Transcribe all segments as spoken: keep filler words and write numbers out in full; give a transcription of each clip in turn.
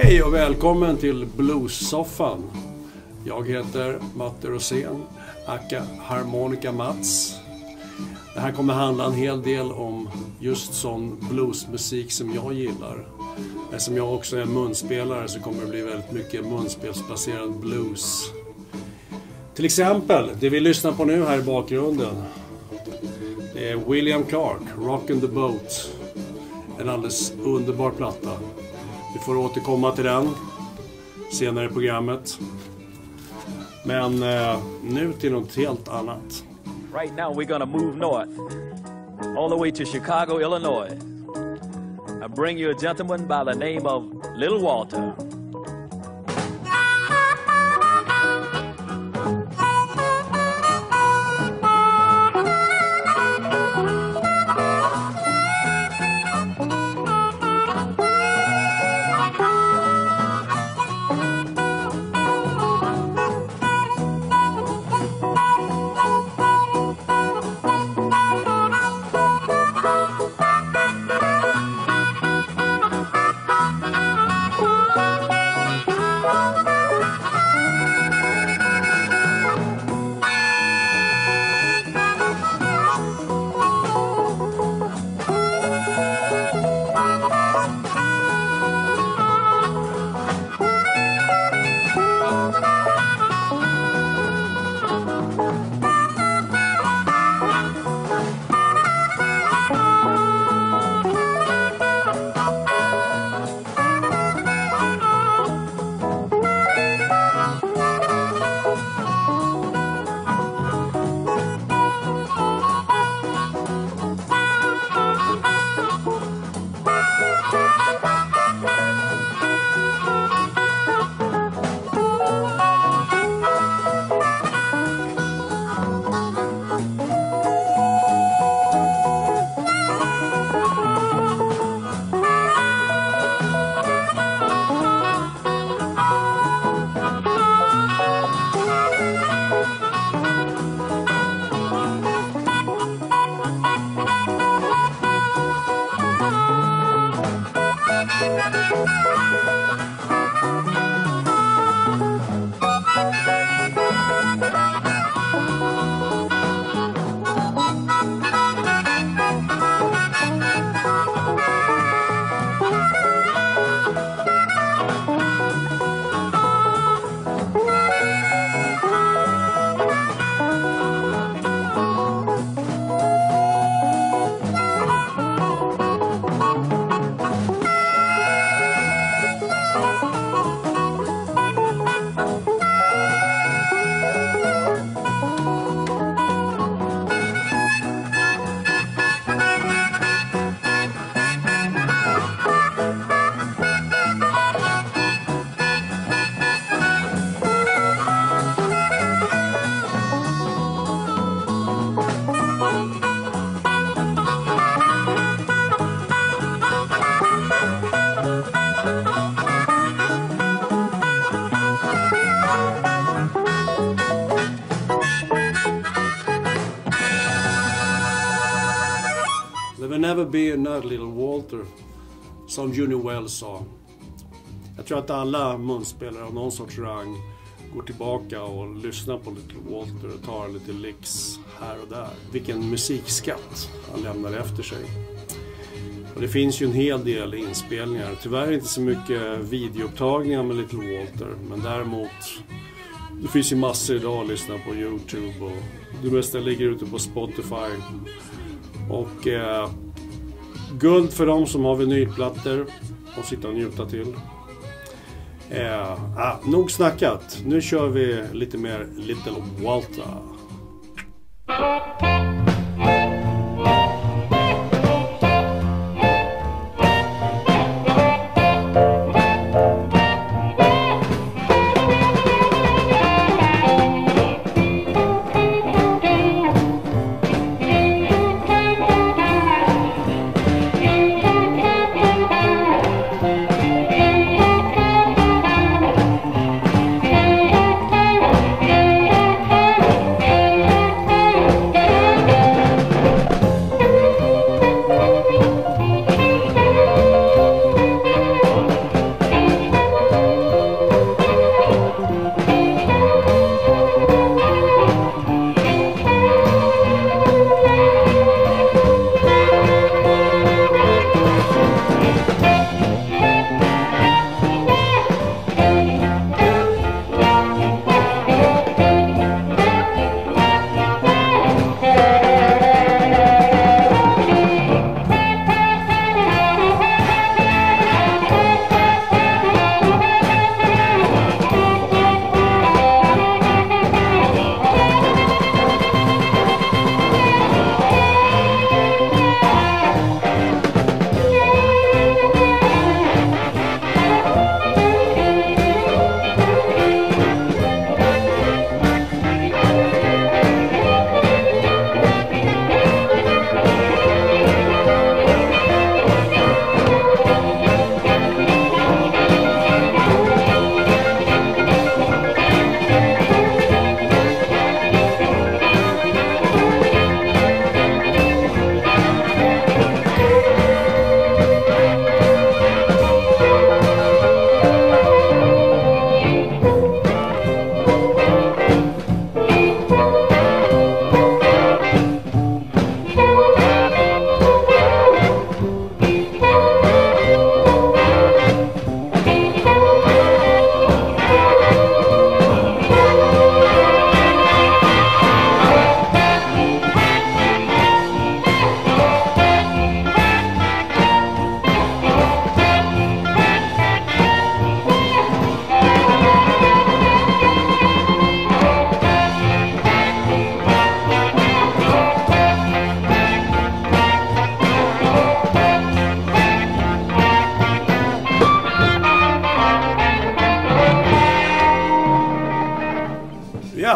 Hej och välkommen till Blues-soffan. Jag heter Matte Rosén, aka Harmonica Mats. Det här kommer handla en hel del om just sån bluesmusik som jag gillar. Eftersom jag också är munspelare så kommer det bli väldigt mycket munspelsbaserad blues. Till exempel, det vi lyssnar på nu här i bakgrunden, det är William Clark, Rockin' the Boat. En alldeles underbar platta. Vi får återkomma till den senare i programmet. Men eh, nu till något helt annat. Right now we're gonna move north, all the way to Chicago, Illinois. I bring you a gentleman by the name of Little Walter. Never be another Little Walter, som Junior Wells sa. Jag tror att alla munspelare av någon sorts rang går tillbaka och lyssnar på Little Walter och tar lite licks här och där. Vilken musikskatt han lämnade efter sig. Och det finns ju en hel del inspelningar. Tyvärr inte så mycket videoupptagningar med Little Walter, men däremot det finns ju massor idag att lyssna på YouTube och det mesta ligger ute på Spotify. Och eh, guld för dem som har vinylplattor och sitta och njuta till. Eh, ah, nog snackat. Nu kör vi lite mer Little Walter.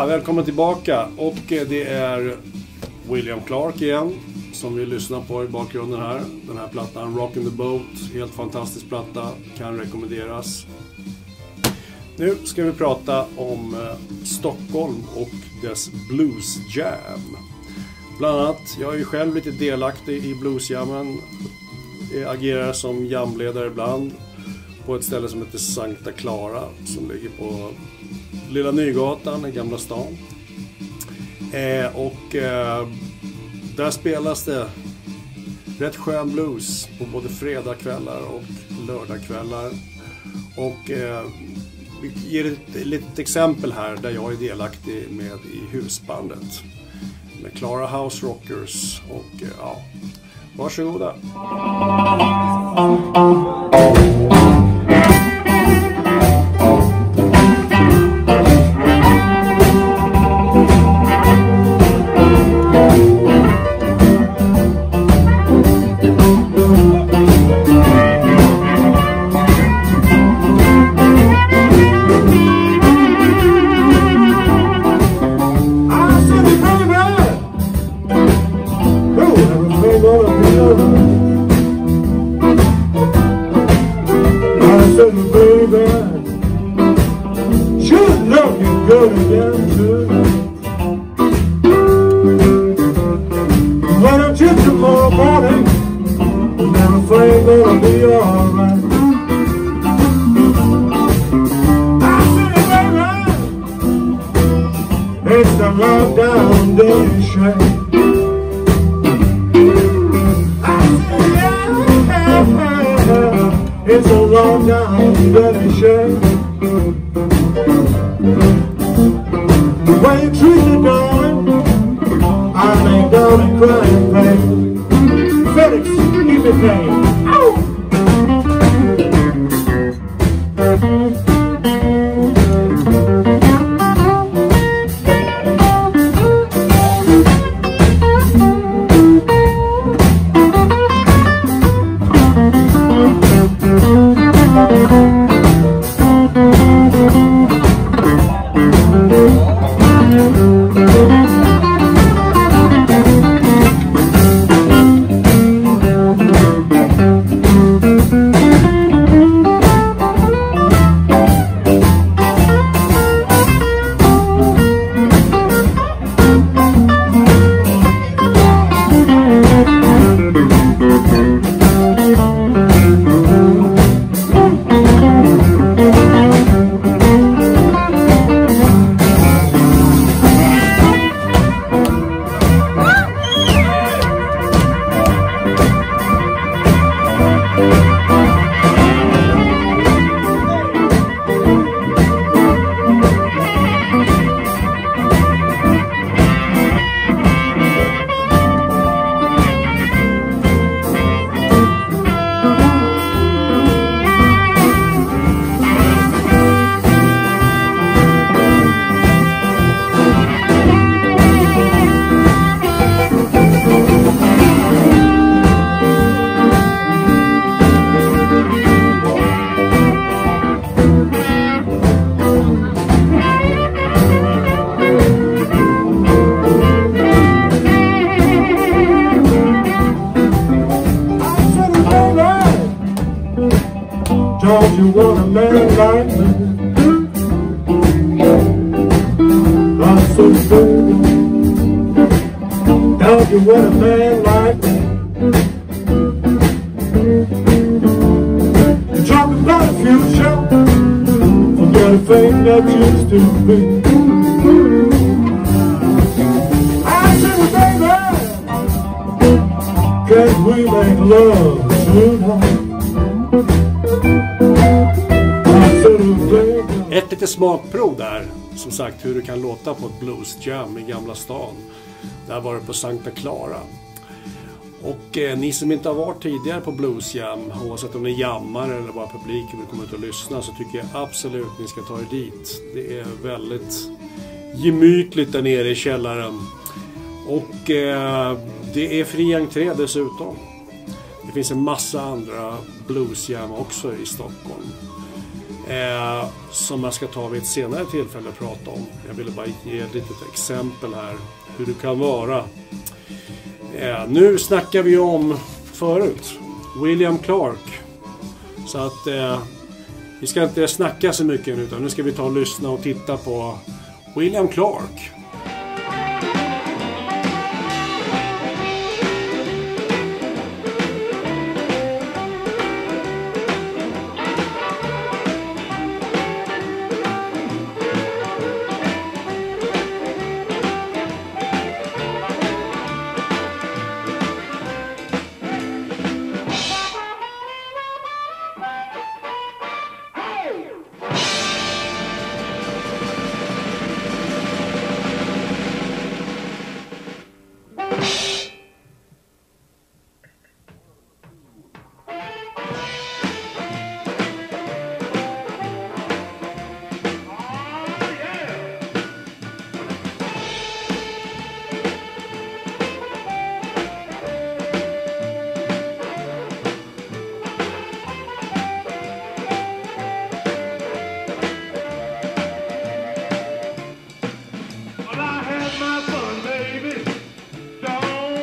Ja, välkommen tillbaka. Och det är William Clark igen som vi lyssnar på i bakgrunden här. Den här plattan, Rockin' the Boat, helt fantastisk platta, kan rekommenderas. Nu ska vi prata om Stockholm och dess Blues Jam. Bland annat, jag är ju själv lite delaktig i bluesjammen. Jag agerar som jamledare ibland på ett ställe som heter Sankta Clara, som ligger på Lilla Nygatan i Gamla stan. Eh, och eh, där spelas det rätt skön blues på både fredagkvällar och lördagkvällar. Och eh, vi ger ett litet exempel här där jag är delaktig med i husbandet. Med Clara House Rockers och eh, ja, varsågoda. It's a long down dirty shame. The way you treat me, darling, I lay down and cry in pain. Felix, give me pain. Ow! Don't you want a man like me? I'm so good. Don't you want a man like me? You're talking about the future, forget a thing that used to be. I said, baby, can we make love tonight? Ett litet smakprov där, som sagt, hur det kan låta på ett blues jam i Gamla stan. Där var det på Sankta Clara. Och eh, ni som inte har varit tidigare på blues jam, oavsett om ni jammar eller bara publiken vill komma ut och lyssna, så tycker jag absolut ni ska ta er dit. Det är väldigt gemytligt där nere i källaren. Och eh, det är fri entré dessutom. Det finns en massa andra bluesjam också i Stockholm. Eh, som jag ska ta vid ett senare tillfälle och prata om. Jag ville bara ge ett litet exempel här hur det kan vara. Eh, nu snackar vi om förut William Clark. Så att eh, vi ska inte snacka så mycket nu, utan nu ska vi ta och lyssna och titta på William Clark. Well, I had my fun, baby. Don't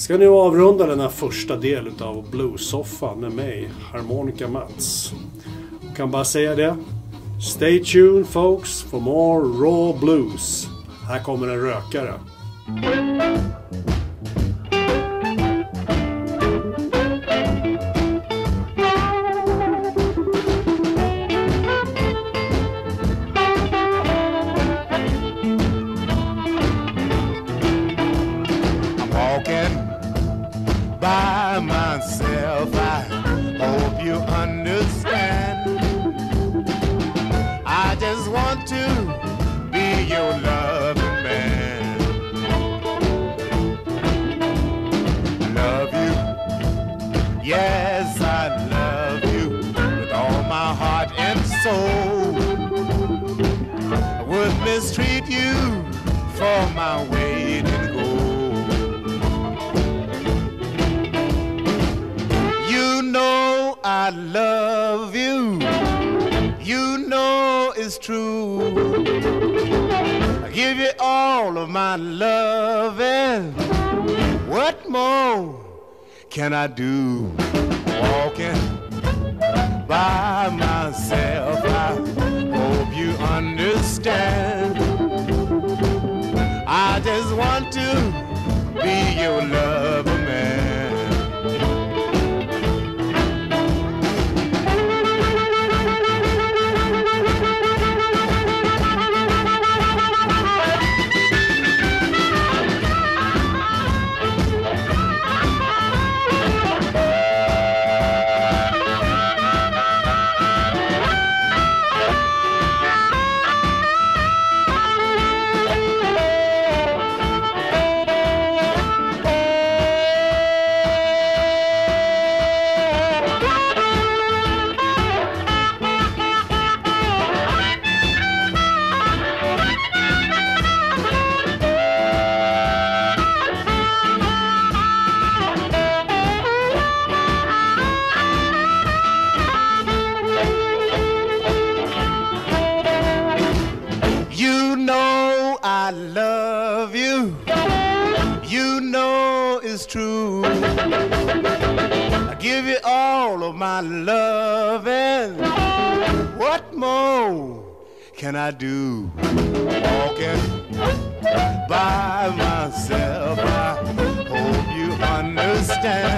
Ska nu avrunda den här första delen av Blues-soffan med mig, Harmonica Mats. Jag kan bara säga det. Stay tuned folks for more raw blues. Här kommer en rökare. By myself, I hope you understand. I just want to be your loving man. Love you, yes, I love you with all my heart and soul. I would mistreat you for my weight in gold. You know I love you, you know it's true. I give you all of my love, and what more can I do? Walking by myself, I hope you understand. I just want to be your lover, man. I love you, you know it's true. I give you all of my love, and what more can I do? Walking by myself, I hope you understand.